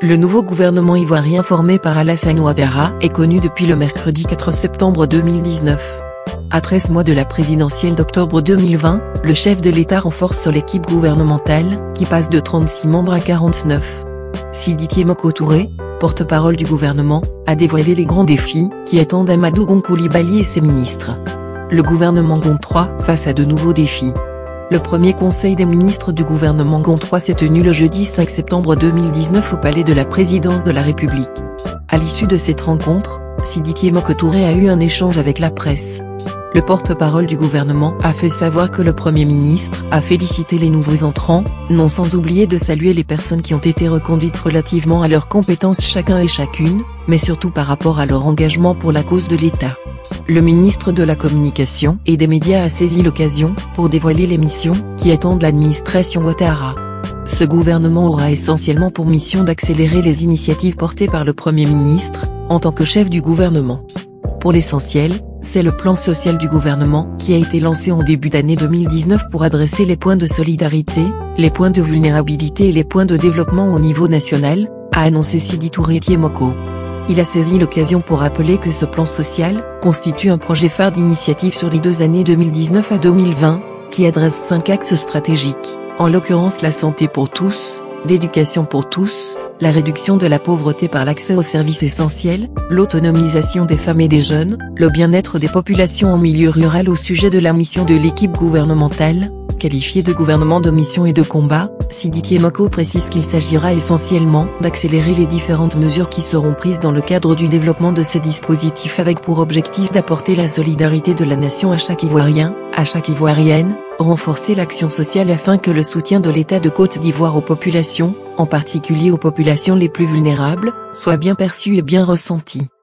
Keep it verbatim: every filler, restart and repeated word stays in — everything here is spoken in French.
Le nouveau gouvernement ivoirien formé par Alassane Ouattara est connu depuis le mercredi quatre septembre deux mille dix-neuf. À treize mois de la présidentielle d'octobre deux mille vingt, le chef de l'État renforce l'équipe gouvernementale, qui passe de trente-six membres à quarante-neuf. Sidiki Moko Touré, porte-parole du gouvernement, a dévoilé les grands défis qui attendent Amadou Gon Coulibaly et ses ministres. Le gouvernement Gon trois face à de nouveaux défis. Le premier conseil des ministres du gouvernement Gon trois s'est tenu le jeudi cinq septembre deux mille dix-neuf au palais de la présidence de la République. À l'issue de cette rencontre, Sidiki Moko Touré a eu un échange avec la presse. Le porte-parole du gouvernement a fait savoir que le Premier ministre a félicité les nouveaux entrants, non sans oublier de saluer les personnes qui ont été reconduites relativement à leurs compétences chacun et chacune, mais surtout par rapport à leur engagement pour la cause de l'État. Le ministre de la Communication et des Médias a saisi l'occasion pour dévoiler les missions qui attendent l'administration Ouattara. Ce gouvernement aura essentiellement pour mission d'accélérer les initiatives portées par le Premier ministre, en tant que chef du gouvernement. Pour l'essentiel, c'est le plan social du gouvernement qui a été lancé en début d'année deux mille dix-neuf pour adresser les points de solidarité, les points de vulnérabilité et les points de développement au niveau national, a annoncé Sidi Touré Moko. Il a saisi l'occasion pour rappeler que ce plan social constitue un projet phare d'initiative sur les deux années deux mille dix-neuf à deux mille vingt, qui adresse cinq axes stratégiques, en l'occurrence la santé pour tous, l'éducation pour tous, la réduction de la pauvreté par l'accès aux services essentiels, l'autonomisation des femmes et des jeunes, le bien-être des populations en milieu rural. Au sujet de la mission de l'équipe gouvernementale, qualifiée de gouvernement de mission et de combat, Sidiki Moko précise qu'il s'agira essentiellement d'accélérer les différentes mesures qui seront prises dans le cadre du développement de ce dispositif avec pour objectif d'apporter la solidarité de la nation à chaque Ivoirien, à chaque Ivoirienne, renforcer l'action sociale afin que le soutien de l'État de Côte d'Ivoire aux populations, en particulier aux populations les plus vulnérables, soit bien perçu et bien ressenti.